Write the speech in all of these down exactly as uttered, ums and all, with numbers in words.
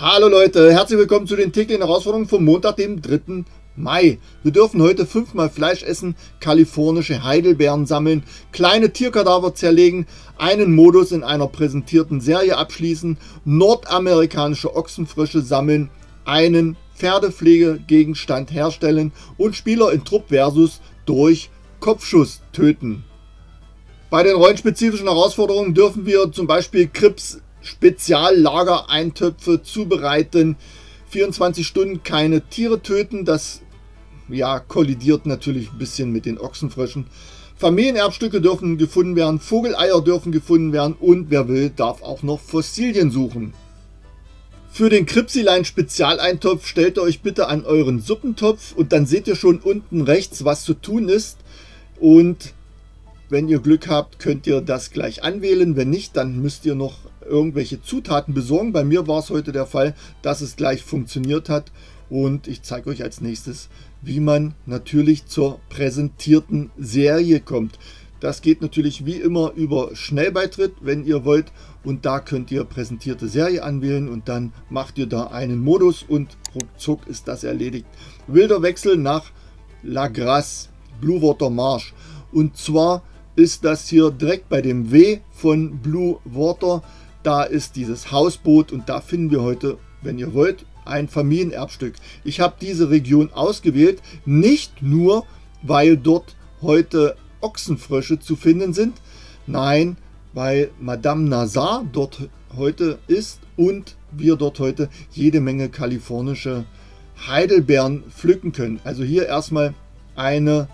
Hallo Leute, herzlich willkommen zu den täglichen Herausforderungen vom Montag, dem dritten Mai. Wir dürfen heute fünfmal Fleisch essen, kalifornische Heidelbeeren sammeln, kleine Tierkadaver zerlegen, einen Modus in einer präsentierten Serie abschließen, nordamerikanische Ochsenfrösche sammeln, einen Pferdepflegegegenstand herstellen und Spieler in Trupp versus durch Kopfschuss töten. Bei den rollenspezifischen Herausforderungen dürfen wir zum Beispiel Krips Speziallagereintöpfe zubereiten, vierundzwanzig Stunden keine Tiere töten, das ja kollidiert natürlich ein bisschen mit den Ochsenfröschen. Familienerbstücke dürfen gefunden werden, Vogeleier dürfen gefunden werden und wer will, darf auch noch Fossilien suchen. Für den Kripsilein Spezialeintopf stellt ihr euch bitte an euren Suppentopf und dann seht ihr schon unten rechts, was zu tun ist, und wenn ihr Glück habt, könnt ihr das gleich anwählen. Wenn nicht, dann müsst ihr noch irgendwelche Zutaten besorgen. Bei mir war es heute der Fall, dass es gleich funktioniert hat. Und ich zeige euch als nächstes, wie man natürlich zur präsentierten Serie kommt. Das geht natürlich wie immer über Schnellbeitritt, wenn ihr wollt. Und da könnt ihr präsentierte Serie anwählen und dann macht ihr da einen Modus und ruckzuck ist das erledigt. Wilder Wechsel nach La Grasse, Blue Water Marsh. Und zwar ist das hier direkt bei dem W von Blue Water. Da ist dieses Hausboot und da finden wir heute, wenn ihr wollt, ein Familienerbstück. Ich habe diese Region ausgewählt, nicht nur, weil dort heute Ochsenfrösche zu finden sind, nein, weil Madame Nazar dort heute ist und wir dort heute jede Menge kalifornische Heidelbeeren pflücken können. Also hier erstmal eine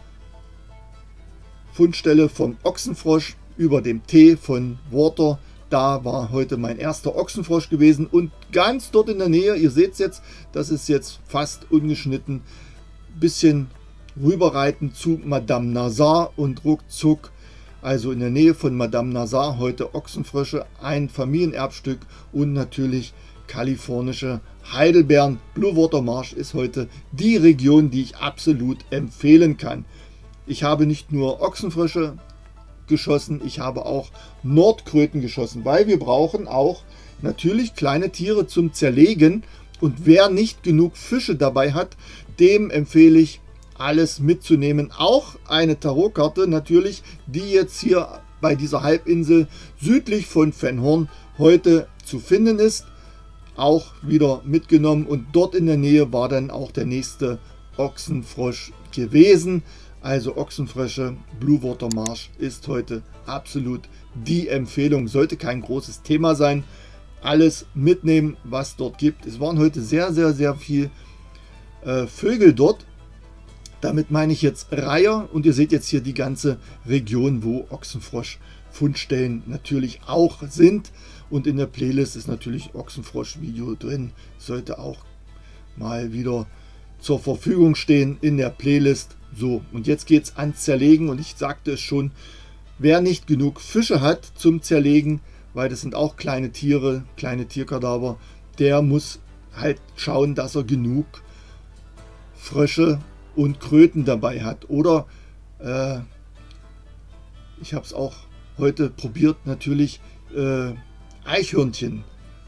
Fundstelle vom Ochsenfrosch über dem T von Water. Da war heute mein erster Ochsenfrosch gewesen und ganz dort in der Nähe, ihr seht es jetzt, das ist jetzt fast ungeschnitten, bisschen rüberreiten zu Madame Nazar und ruckzuck, also in der Nähe von Madame Nazar, heute Ochsenfrösche, ein Familienerbstück und natürlich kalifornische Heidelbeeren. Blue Water Marsh ist heute die Region, die ich absolut empfehlen kann. Ich habe nicht nur Ochsenfrösche geschossen, ich habe auch Nordkröten geschossen, weil wir brauchen auch natürlich kleine Tiere zum Zerlegen und wer nicht genug Fische dabei hat, dem empfehle ich alles mitzunehmen. Auch eine Tarotkarte natürlich, die jetzt hier bei dieser Halbinsel südlich von Van Horn heute zu finden ist, auch wieder mitgenommen und dort in der Nähe war dann auch der nächste Ochsenfrosch gewesen. Also Ochsenfrösche, Blue Water Marsh ist heute absolut die Empfehlung. Sollte kein großes Thema sein. Alles mitnehmen, was dort gibt. Es waren heute sehr, sehr, sehr viel äh, Vögel dort. Damit meine ich jetzt Reiher. Und ihr seht jetzt hier die ganze Region, wo Ochsenfrosch-Fundstellen natürlich auch sind. Und in der Playlist ist natürlich Ochsenfrosch-Video drin. Sollte auch mal wieder zur Verfügung stehen in der Playlist. So, und jetzt geht es ans Zerlegen und ich sagte es schon, wer nicht genug Fische hat zum Zerlegen, weil das sind auch kleine Tiere, kleine Tierkadaver, der muss halt schauen, dass er genug Frösche und Kröten dabei hat. Oder äh, ich habe es auch heute probiert, natürlich äh, Eichhörnchen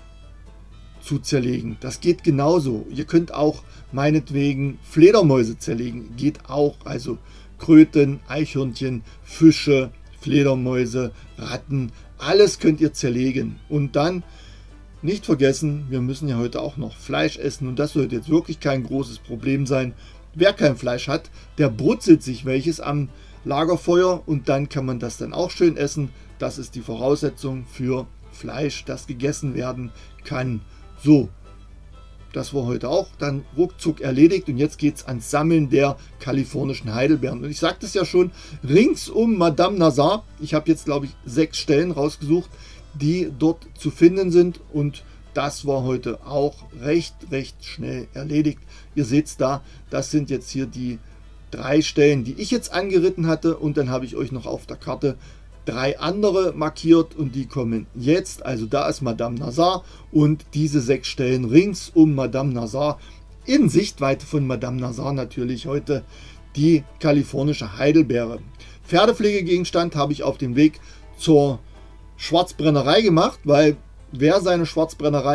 zu zerlegen. Das geht genauso. Ihr könnt auch meinetwegen Fledermäuse zerlegen. Geht auch. Also Kröten, Eichhörnchen, Fische, Fledermäuse, Ratten. Alles könnt ihr zerlegen. Und dann nicht vergessen, wir müssen ja heute auch noch Fleisch essen. Und das sollte jetzt wirklich kein großes Problem sein. Wer kein Fleisch hat, der brutzelt sich welches am Lagerfeuer. Und dann kann man das dann auch schön essen. Das ist die Voraussetzung für Fleisch, das gegessen werden kann. So, das war heute auch dann ruckzuck erledigt und jetzt geht es ans Sammeln der kalifornischen Heidelbeeren. Und ich sagte es ja schon, rings um Madame Nazar, ich habe jetzt glaube ich sechs Stellen rausgesucht, die dort zu finden sind und das war heute auch recht, recht schnell erledigt. Ihr seht es da, das sind jetzt hier die drei Stellen, die ich jetzt angeritten hatte und dann habe ich euch noch auf der Karte drei andere markiert und die kommen jetzt. Also da ist Madame Nazar und diese sechs Stellen rings um Madame Nazar, in Sichtweite von Madame Nazar natürlich heute die kalifornische Heidelbeere. Pferdepflegegegenstand habe ich auf dem Weg zur Schwarzbrennerei gemacht, weil wer seine Schwarzbrennerei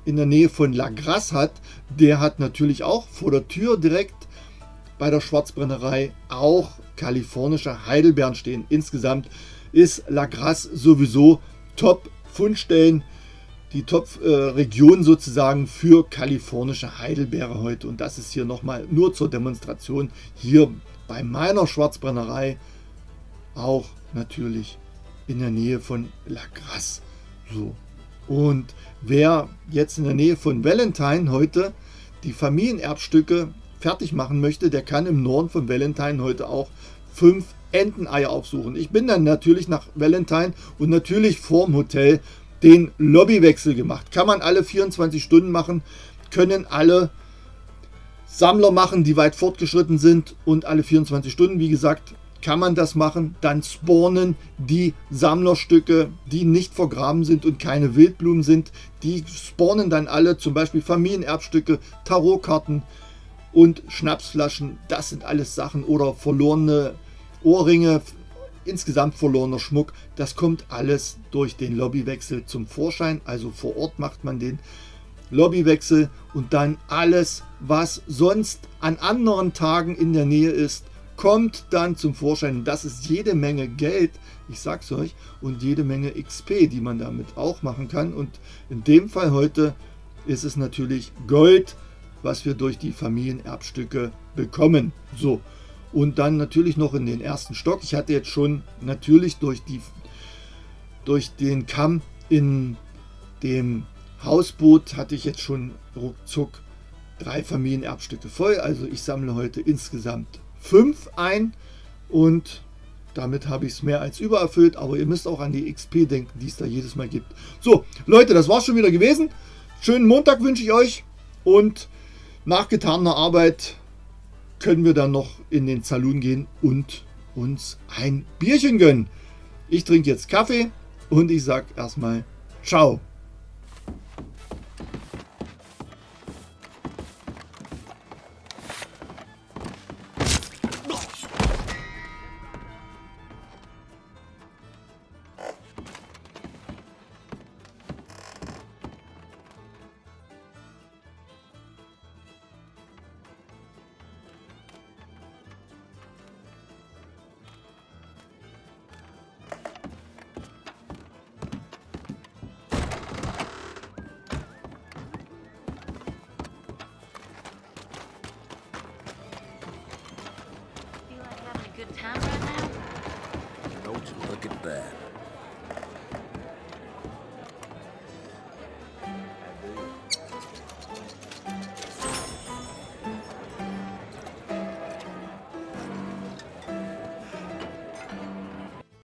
in der Nähe von La Grasse hat, der hat natürlich auch vor der Tür direkt bei der Schwarzbrennerei auch kalifornische Heidelbeeren stehen. Insgesamt ist La Grasse sowieso Top-Fundstellen, die Top-Region sozusagen für kalifornische Heidelbeere heute. Und das ist hier nochmal nur zur Demonstration hier bei meiner Schwarzbrennerei, auch natürlich in der Nähe von La Grasse. So. Und wer jetzt in der Nähe von Valentine heute die Familienerbstücke fertig machen möchte, der kann im Norden von Valentine heute auch fünf Enteneier aufsuchen. Ich bin dann natürlich nach Valentine und natürlich vorm Hotel den Lobbywechsel gemacht. Kann man alle vierundzwanzig Stunden machen, können alle Sammler machen, die weit fortgeschritten sind, und alle vierundzwanzig Stunden, wie gesagt, kann man das machen. Dann spawnen die Sammlerstücke, die nicht vergraben sind und keine Wildblumen sind, die spawnen dann alle, zum Beispiel Familienerbstücke, Tarotkarten und Schnapsflaschen. Das sind alles Sachen, oder verlorene Ohrringe, insgesamt verlorener Schmuck. Das kommt alles durch den Lobbywechsel zum Vorschein. Also vor Ort macht man den Lobbywechsel und dann alles, was sonst an anderen Tagen in der Nähe ist, kommt dann zum Vorschein. Das ist jede Menge Geld, ich sag's euch, und jede Menge X P, die man damit auch machen kann. Und in dem Fall heute ist es natürlich Gold, was wir durch die Familienerbstücke bekommen. So, und dann natürlich noch in den ersten Stock. Ich hatte jetzt schon natürlich durch, die, durch den Kamm in dem Hausboot hatte ich jetzt schon ruckzuck drei Familienerbstücke voll. Also ich sammle heute insgesamt fünf ein und damit habe ich es mehr als übererfüllt. Aber ihr müsst auch an die X P denken, die es da jedes Mal gibt. So, Leute, das war's schon wieder gewesen. Schönen Montag wünsche ich euch, und nach getaner Arbeit können wir dann noch in den Saloon gehen und uns ein Bierchen gönnen. Ich trinke jetzt Kaffee und ich sage erstmal ciao.